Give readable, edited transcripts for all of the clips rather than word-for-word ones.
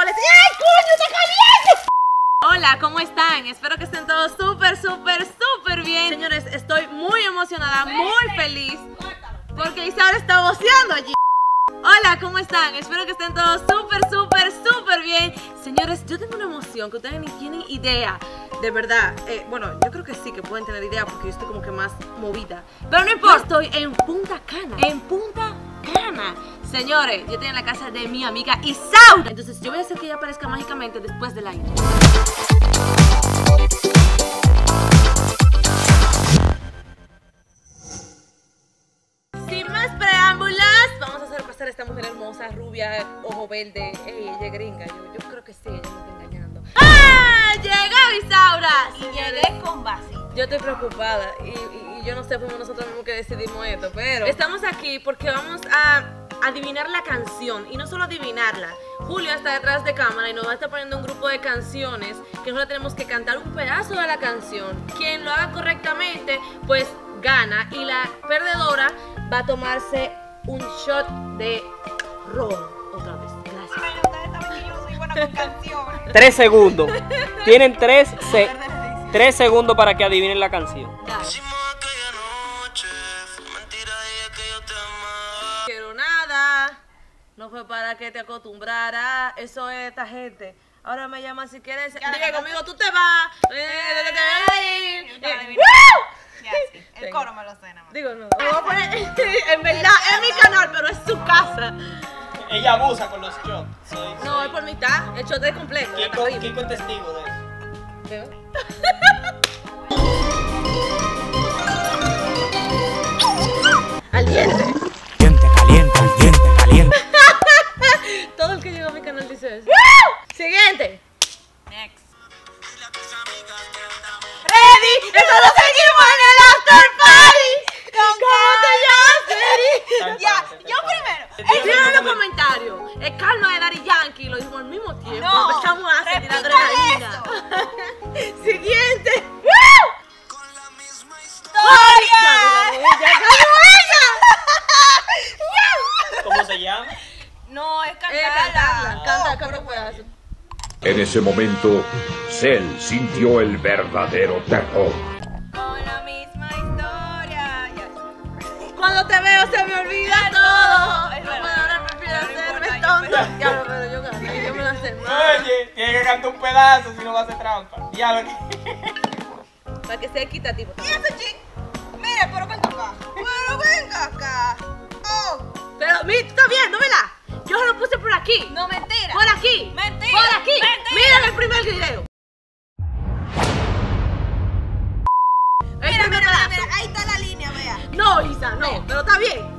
señores. ¡Ay, coño, está caliente! Hola, ¿cómo están? Espero que estén todos súper bien. Señores, estoy muy emocionada, muy feliz, porque Isaura está voceando allí. Hola, ¿cómo están? Espero que estén todos súper bien. Señores, yo tengo una emoción que ustedes ni tienen idea. De verdad, bueno, yo creo que sí que pueden tener idea porque yo estoy como que más movida. Pero no importa, estoy en Punta Cana. En Punta Cana. Señores, yo estoy en la casa de mi amiga Isaura. Entonces yo voy a hacer que ella aparezca mágicamente después del aire. Sin más preámbulos, vamos a hacer pasar a esta mujer hermosa, rubia, ojo verde. Ey, ella es gringa, yo creo que sí, ella me está engañando. ¡Ah! ¡Llegó Isaura! Y llegué con vasito. Yo estoy preocupada y yo no sé cómo nosotros mismos que decidimos esto, pero estamos aquí porque vamos a adivinar la canción. Y no solo adivinarla, Julio está detrás de cámara y nos va a estar poniendo un grupo de canciones que nosotros tenemos que cantar un pedazo de la canción. Quien lo haga correctamente, pues gana, y la perdedora va a tomarse un shot de ron otra vez. Gracias. Pero ustedes saben que yo soy buena con canciones. 3 segundos. Tienen 3 segundos para que adivinen la canción. Dale. Quiero nada, no fue para que te acostumbrara, eso es esta gente. Ahora me llama si quieres, dile conmigo, tú te vas. Ya, sí. El coro me lo sé nada más. Digo, no, lo voy a poner, en verdad, es mi canal, pero es su casa. Ella abusa con los shots. No, es por mitad, el shot es completo. Kiko es testigo de eso. ¿Veo? Al diente. Caliente. Todo el que llega a mi canal dice eso. Siguiente. Next. Ready, nosotros seguimos en el after party. ¿Cómo te llamas, Ready? Ya, yo primero. Escriban en los comentarios. Es Calma de Daddy Yankee, lo hicimos al mismo tiempo. No, Empezamos a sentir repita adrenalina. Siguiente. Con la misma historia. ¿Cómo se llama? No, es Cantarla. cantarla. Canta un pedazo. En ese momento, Cell sintió el verdadero terror. Con la misma historia. Ya. Cuando te veo se me olvida todo. Es No, verdad. ahora prefiero No hacerme importa, tonta. Ya, pero yo gané, yo me la sé más. Oye, tiene que cantar un pedazo si no va a hacer trampa. Ya lo Para que sea equitativo. Y eso, chico. Mire, pero venga acá. Pero venga acá. Oh. Pero, mira, tú estás viendo, ¿verdad? Yo lo puse por aquí. No, mentira. Por aquí. Mentira. Por aquí. Mentira. Mira el primer video. Mira, mira. Ahí está la línea, vea. No, Isa, no, pero está bien.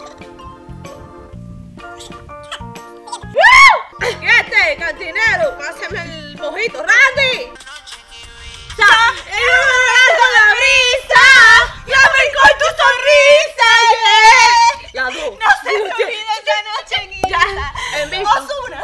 Este, cantinero, pásame el mojito, Randy. La brisa, ya me con tu sonrisa, yeah. La dos. No se me olvide esa noche en Ya, en vivo. Ozuna.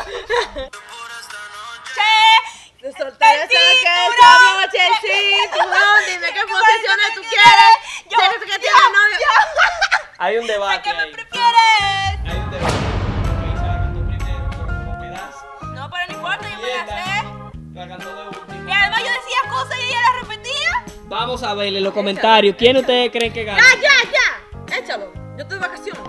Te solté esa que esa noche el cinturón. Dime qué posiciones tú quieres. Tienes que tienes novio. Hay un ¿De debate qué me ahí. prefieres? Hay un debate. Ahí se la cantó primero, pero como pedazo. No, pero no importa, yo me la sé. La cantó de último. Y además yo decía cosas y ella las repetía. Vamos a ver en los comentarios. ¿Quién ustedes creen que gana? Ya. Échalo. Yo estoy de vacaciones.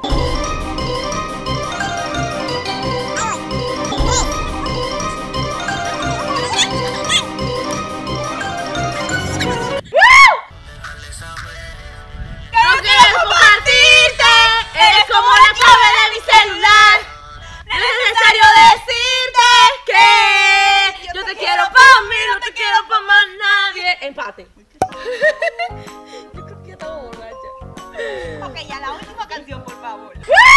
No quiero compartirte. Eres como la clave de mi celular. No es necesario decirte que yo te quiero para mí, no te quiero para más nadie. Empate. Yo creo que ya estaba borracha. Ok, ya la última canción, por favor.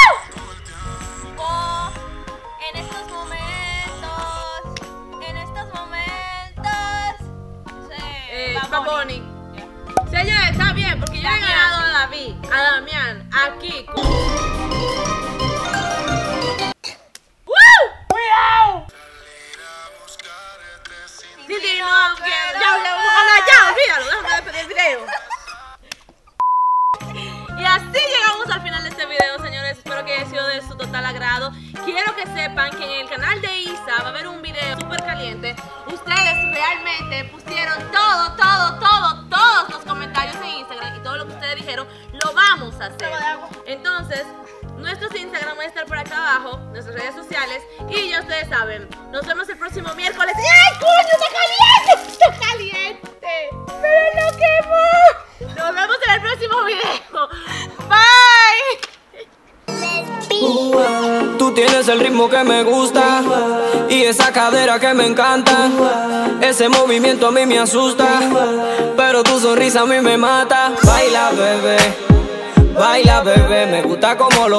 Oh, en estos momentos. Bad Bunny. Señores, está bien, porque yo he ganado a David, a Damián, a Kiko. ¡Cuidado! Sí, no, ya, olvídalo, déjame despedir el video. Y así llegamos al final de este video, señores. Espero que haya sido de su total agrado. Quiero que sepan que en el canal de Isa va a haber un video Entonces, nuestros Instagram van a estar por acá abajo, nuestras redes sociales, y ya ustedes saben, nos vemos el próximo miércoles. ¡Ay, coño, está caliente! ¡Está caliente! ¡Pero lo quemó! Nos vemos en el próximo video. Bye. Tú tienes el ritmo que me gusta y esa cadera que me encanta. Ese movimiento a mí me asusta, pero tu sonrisa a mí me mata. Baila, bebé, me gusta como lo